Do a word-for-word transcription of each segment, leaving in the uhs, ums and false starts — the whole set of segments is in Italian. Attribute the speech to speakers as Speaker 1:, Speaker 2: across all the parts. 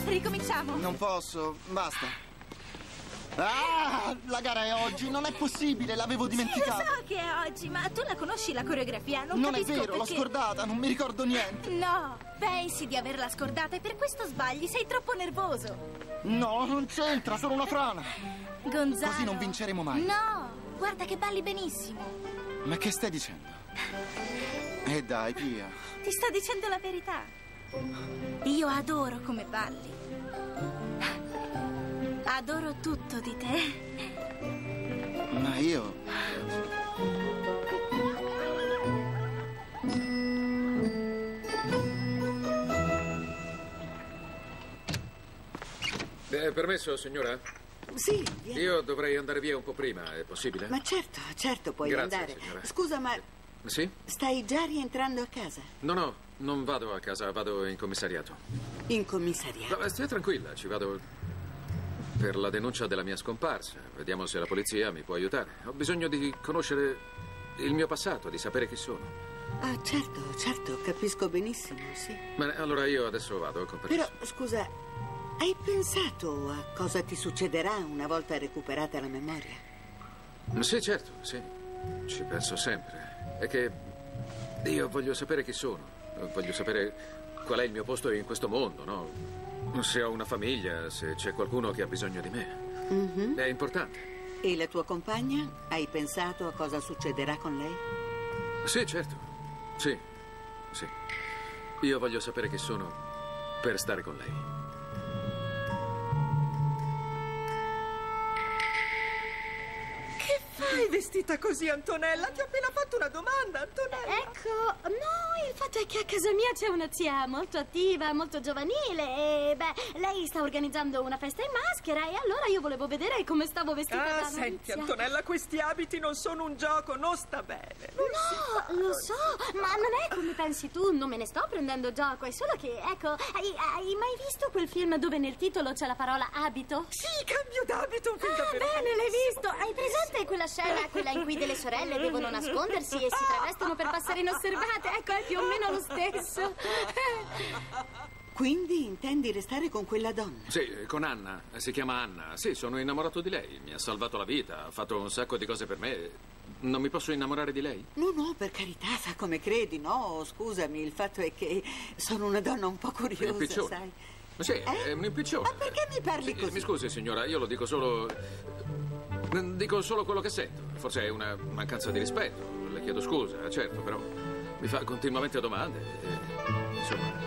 Speaker 1: ricominciamo.
Speaker 2: Non posso, basta. Ah, la gara è oggi, non è possibile, l'avevo dimenticato.
Speaker 1: Sì, lo so che è oggi, ma tu la conosci la coreografia? Non,
Speaker 2: Non è
Speaker 1: capisco
Speaker 2: vero, l'ho
Speaker 1: perché...
Speaker 2: scordata, non mi ricordo niente.
Speaker 1: No, pensi di averla scordata e per questo sbagli, sei troppo nervoso.
Speaker 2: No, non c'entra, sono una frana.
Speaker 1: Gonzalo.
Speaker 2: Così non vinceremo mai.
Speaker 1: No, guarda che balli benissimo.
Speaker 2: Ma che stai dicendo? Eh dai, Pia.
Speaker 1: Ti sto dicendo la verità. Io adoro come balli. Adoro tutto di te.
Speaker 2: Ma io...
Speaker 3: È permesso, signora?
Speaker 4: Sì, vieni.
Speaker 3: Io dovrei andare via un po' prima, è possibile?
Speaker 4: Ma certo, certo puoi
Speaker 3: Grazie,
Speaker 4: andare.
Speaker 3: signora.
Speaker 4: Scusa, ma
Speaker 3: Sì?
Speaker 4: stai già rientrando a casa?
Speaker 3: No, no, non vado a casa, vado in commissariato.
Speaker 4: In commissariato?
Speaker 3: No, stia tranquilla, ci vado per la denuncia della mia scomparsa. Vediamo se la polizia mi può aiutare. Ho bisogno di conoscere il mio passato, di sapere chi sono.
Speaker 4: Ah, certo, certo, capisco benissimo, sì.
Speaker 3: Bene, allora io adesso vado, con permesso.
Speaker 4: Però, scusa, hai pensato a cosa ti succederà una volta recuperata la memoria?
Speaker 3: Sì, certo, sì. Ci penso sempre. È che io voglio sapere chi sono. Voglio sapere qual è il mio posto in questo mondo, no? Se ho una famiglia, se c'è qualcuno che ha bisogno di me.
Speaker 4: Mhm.
Speaker 3: È importante.
Speaker 4: E la tua compagna? Hai pensato a cosa succederà con lei?
Speaker 3: Sì, certo. Sì, sì. Io voglio sapere chi sono per stare con lei.
Speaker 5: Che fai vestita così, Antonella? Ti ho appena fatto una domanda, Antonella.
Speaker 6: Ecco, no, il fatto è che a casa mia c'è una zia molto attiva, molto giovanile e, beh, lei sta organizzando una festa in maschera e allora io volevo vedere come stavo vestita
Speaker 5: Ah,
Speaker 6: da
Speaker 5: senti,
Speaker 6: novizia.
Speaker 5: Antonella, questi abiti non sono un gioco, non sta bene. Non si fa,
Speaker 6: No, lo
Speaker 5: non si
Speaker 6: so,
Speaker 5: fa.
Speaker 6: ma non è come pensi tu, non me ne sto prendendo gioco, è solo che, ecco, hai, hai mai visto quel film dove nel titolo c'è la parola abito?
Speaker 5: Sì, cambio d'abito, fin
Speaker 6: Ah,
Speaker 5: davvero.
Speaker 6: bene, l'hai visto? Hai presente quella scena, quella in cui delle sorelle devono nascondersi e si travestono per passare inosservate? Ecco, è più o meno lo stesso.
Speaker 4: Quindi intendi restare con quella donna?
Speaker 3: Sì, con Anna. Si chiama Anna. Sì, sono innamorato di lei. Mi ha salvato la vita, ha fatto un sacco di cose per me. Non mi posso innamorare di lei?
Speaker 4: No, no, per carità, fa come credi, no, scusami, il fatto è che sono una donna un po'
Speaker 3: È un
Speaker 4: curiosa,
Speaker 3: impiccione.
Speaker 4: sai.
Speaker 3: Sì,
Speaker 4: Eh?
Speaker 3: è un impiccione.
Speaker 4: Ma perché mi parli
Speaker 3: Sì,
Speaker 4: così?
Speaker 3: Mi scusi, signora, io lo dico solo... Dico solo quello che sento. Forse è una mancanza di rispetto. Le chiedo scusa, certo, però mi fa continuamente domande. E, insomma...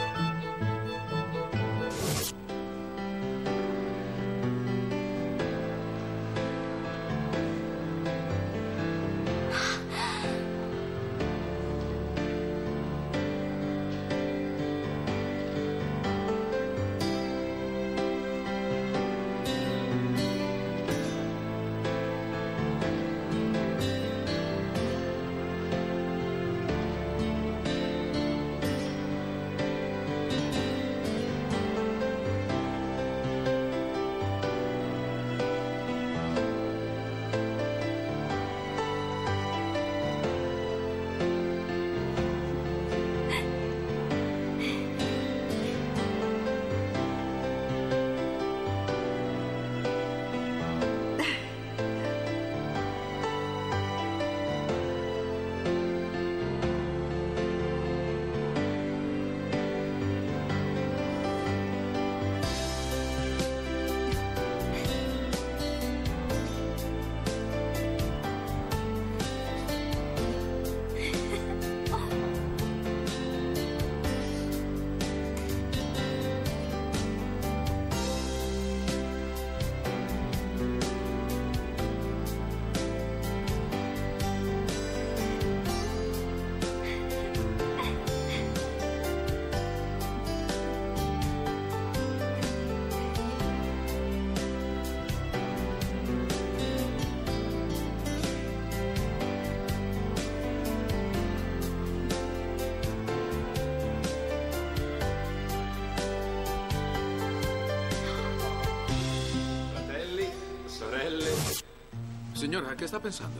Speaker 3: Signora, che sta pensando?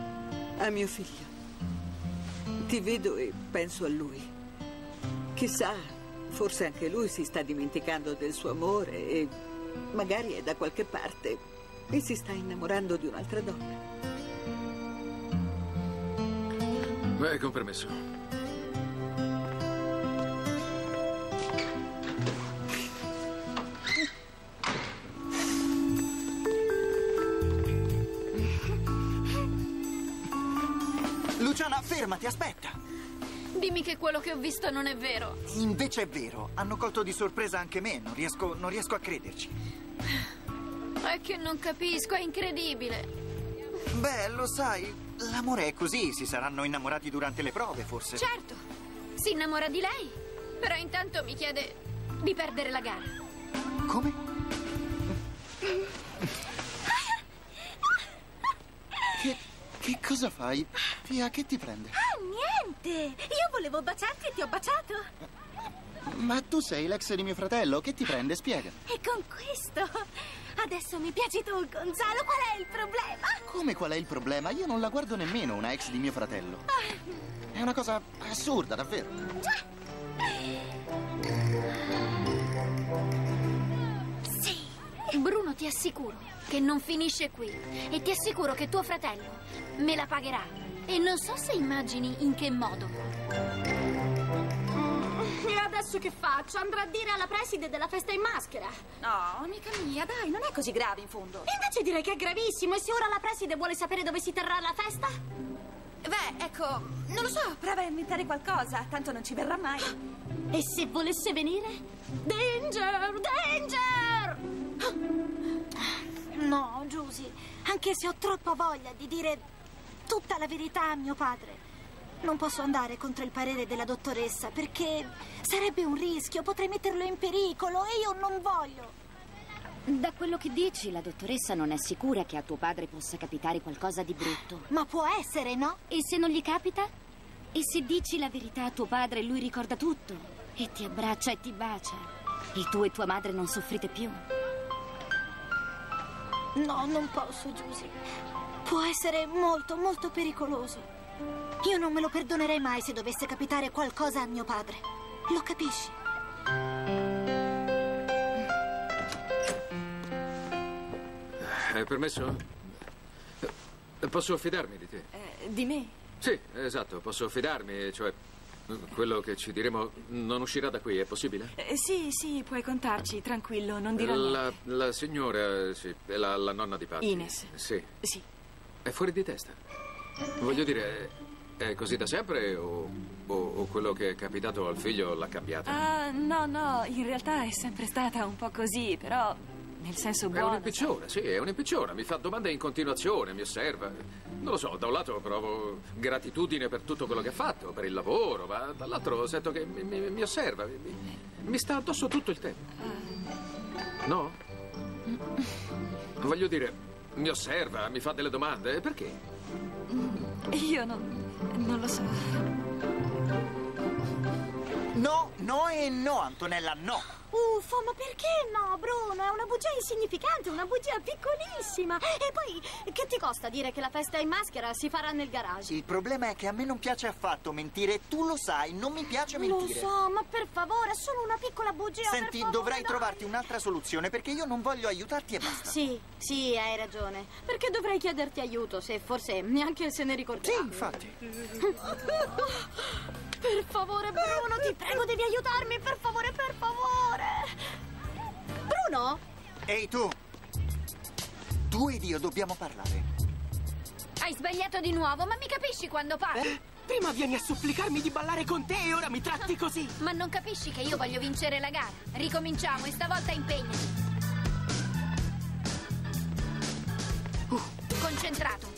Speaker 4: A mio figlio. Ti vedo e penso a lui. Chissà, Forse anche lui si sta dimenticando del suo amore e magari è da qualche parte e si sta innamorando di un'altra donna.
Speaker 3: Beh, con permesso.
Speaker 2: Luciana, fermati, aspetta.
Speaker 7: Dimmi che quello che ho visto non è vero.
Speaker 2: Invece è vero. Hanno colto di sorpresa anche me. Non riesco, non riesco a crederci.
Speaker 7: È che non capisco, è incredibile.
Speaker 2: Beh, lo sai, l'amore è così. Si saranno innamorati durante le prove, forse.
Speaker 7: Certo, si innamora di lei, però intanto mi chiede di perdere la gara.
Speaker 2: Come? Che, che cosa fai? Tia, che ti prende?
Speaker 1: Ah, niente! Io volevo baciarti e ti ho baciato.
Speaker 2: Ma tu sei l'ex di mio fratello, che ti prende? Spiega.
Speaker 1: E con questo? Adesso mi piaci tu, Gonzalo, qual è il problema?
Speaker 2: Come qual è il problema? Io non la guardo nemmeno, una ex di mio fratello. È una cosa assurda, davvero.
Speaker 7: Sì. Bruno, ti assicuro che non finisce qui. E ti assicuro che tuo fratello me la pagherà. E non so se immagini in che modo.
Speaker 6: E adesso che faccio? Andrò a dire alla preside della festa in maschera.
Speaker 1: No, amica mia, dai, non è così grave in fondo.
Speaker 6: Invece direi che è gravissimo. E se ora la preside vuole sapere dove si terrà la festa?
Speaker 1: Beh, ecco, non lo so, prova a inventare qualcosa, tanto non ci verrà mai.
Speaker 6: E se volesse venire? Danger! Danger! No, Giusy, anche se ho troppa voglia di dire tutta la verità a mio padre, non posso andare contro il parere della dottoressa perché sarebbe un rischio, potrei metterlo in pericolo e io non voglio.
Speaker 8: Da quello che dici, la dottoressa non è sicura che a tuo padre possa capitare qualcosa di brutto.
Speaker 6: Ma può essere, no?
Speaker 8: E se non gli capita? E se dici la verità a tuo padre, lui ricorda tutto e ti abbraccia e ti bacia e tu e tua madre non soffrite più?
Speaker 6: No, non posso, Giusy. Può essere molto, molto pericoloso. Io non me lo perdonerei mai se dovesse capitare qualcosa a mio padre. Lo capisci?
Speaker 3: Hai permesso? Posso fidarmi di te?
Speaker 5: Eh, di me?
Speaker 3: Sì, esatto, posso fidarmi, cioè quello che ci diremo non uscirà da qui, è possibile?
Speaker 5: Eh, sì, sì, puoi contarci, tranquillo, non dirò
Speaker 3: La,
Speaker 5: niente.
Speaker 3: la signora, sì, è la, la nonna di Patti.
Speaker 5: Ines.
Speaker 3: Sì.
Speaker 5: Sì.
Speaker 3: È fuori di testa. Voglio dire, è così da sempre o, o, o quello che è capitato al figlio l'ha cambiata?
Speaker 5: Ah, no, no, in realtà è sempre stata un po' così, però nel senso
Speaker 3: È
Speaker 5: buono.
Speaker 3: un'impicciona, sì, è un'impicciona. Mi fa domande in continuazione, mi osserva. Non lo so, da un lato provo gratitudine per tutto quello che ha fatto, per il lavoro, ma dall'altro sento che mi, mi, mi osserva, mi, mi sta addosso tutto il tempo. No? Voglio dire, mi osserva, mi fa delle domande, perché?
Speaker 5: Io non, non lo so.
Speaker 2: No, no e no, Antonella, no.
Speaker 6: Uffo, ma perché no, Bruno? È una bugia insignificante, una bugia piccolissima. E poi, che ti costa dire che la festa in maschera si farà nel garage?
Speaker 2: Il problema è che a me non piace affatto mentire. Tu lo sai, non mi piace mentire.
Speaker 6: Lo so, ma per favore, è solo una piccola bugia.
Speaker 2: Senti,
Speaker 6: per favore,
Speaker 2: dovrai
Speaker 6: dai.
Speaker 2: trovarti un'altra soluzione perché io non voglio aiutarti e basta.
Speaker 6: Sì, sì, hai ragione. Perché dovrei chiederti aiuto se forse neanche se ne ricorderà.
Speaker 2: Sì, infatti.
Speaker 6: Per favore, Bruno, ti prego, devi aiutarmi, per favore, per favore. Bruno?
Speaker 2: Ehi tu! Tu ed io dobbiamo parlare.
Speaker 7: Hai sbagliato di nuovo, ma mi capisci quando parli?
Speaker 9: Eh? Prima vieni a supplicarmi di ballare con te e ora mi tratti così.
Speaker 7: Ma non capisci che io voglio vincere la gara? Ricominciamo e stavolta impegnati. Uh, concentrato.